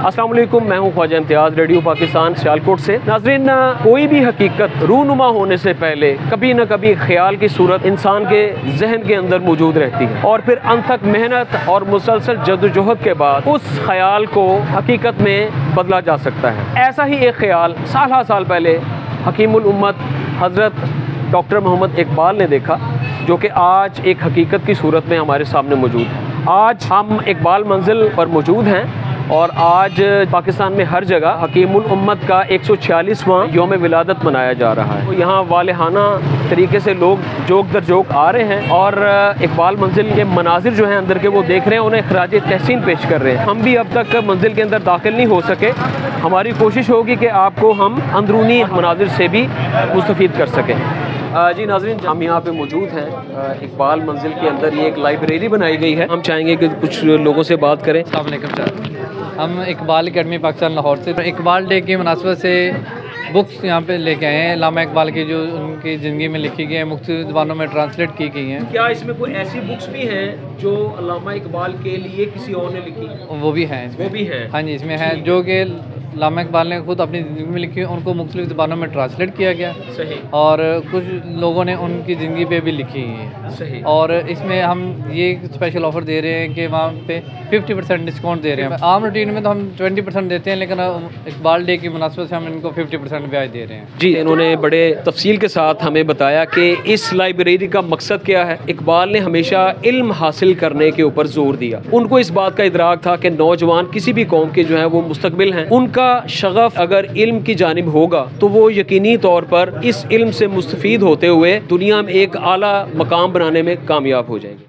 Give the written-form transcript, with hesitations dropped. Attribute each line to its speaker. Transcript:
Speaker 1: अस्सलाम वालेकुम, मैं हूं ख्वाजा इम्तियाज़, रेडियो पाकिस्तान सियालकोट से। नाज़रीन, कोई भी हकीकत रूनुमा होने से पहले कभी न कभी ख्याल की सूरत इंसान के जहन के अंदर मौजूद रहती है और फिर अनथक मेहनत और मुसलसल जद्दोजहद के बाद उस ख्याल को हकीकत में बदला जा सकता है। ऐसा ही एक ख्याल साल पहले हकीमुल उम्मत हज़रत डॉक्टर मोहम्मद इकबाल ने देखा, जो कि आज एक हकीकत की सूरत में हमारे सामने मौजूद है। आज हम इकबाल मंजिल पर मौजूद हैं और आज पाकिस्तान में हर जगह हकीमुल उम्मत का 146वां यौम विलादत मनाया जा रहा है। तो यहाँ वालेहाना तरीके से लोग जोक दर जोक आ रहे हैं और इकबाल मंजिल के मनाजिर जो हैं अंदर के वो देख रहे हैं, उन्हें खराज तहसीन पेश कर रहे हैं। हम भी अब तक मंजिल के अंदर दाखिल नहीं हो सके। हमारी कोशिश होगी कि आपको हम अंदरूनी मनाजिर से भी मुस्तफ़ीद कर सकें। जी नाज़रीन, हम यहाँ पे मौजूद हैं इकबाल मंजिल के अंदर। ये एक लाइब्रेरी बनाई गई है। हम चाहेंगे कि कुछ लोगों से बात करें।
Speaker 2: अस्सलाम वालेकुम सर, हम इकबाल अकेडमी पाकिस्तान लाहौर से इकबाल डे की मुनासबत से बुक्स यहाँ पे लेके आए हैं। अल्लामा इकबाल की जो उनकी ज़िंदगी में लिखी गई है, मुख्तलिफ ज़बानों में ट्रांसलेट की गई हैं।
Speaker 1: क्या इसमें कोई ऐसी बुक्स भी हैं जो अल्लामा इकबाल के लिए किसी और ने लिखी?
Speaker 2: वो भी हैं,
Speaker 1: वो भी हैं।
Speaker 2: हाँ जी, इसमें है जो कि अल्लामा इकबाल ने खुद अपनी ज़िंदगी में लिखी, उनको मुख्तलिफ ज़बानों में ट्रांसलेट किया गया।
Speaker 1: सही।
Speaker 2: और कुछ लोगों ने उनकी ज़िंदगी पे भी लिखी है।
Speaker 1: सही।
Speaker 2: और इसमें हम ये स्पेशल ऑफ़र दे रहे हैं कि वहाँ पे 50% डिस्काउंट दे रहे हैं। आम रूटीन में तो हम 20% देते हैं, लेकिन इकबाल डे की मुनासबत से हम इनको 50% ब्याज दे रहे हैं।
Speaker 1: जी, इन्होंने बड़े तफसील के साथ हमें बताया कि इस लाइब्रेरी का मकसद क्या है। इकबाल ने हमेशा इल्म हासिल करने के ऊपर जोर दिया। उनको इस बात का इदराक था कि नौजवान किसी भी कौम के जो है वो मुस्तकबिल हैं। उनका शगफ अगर इल्म की जानिब होगा तो वो यकीनी तौर पर इस इल्म से मुस्तफीद होते हुए दुनिया में एक आला मकाम बनाने में कामयाब हो जाएंगे।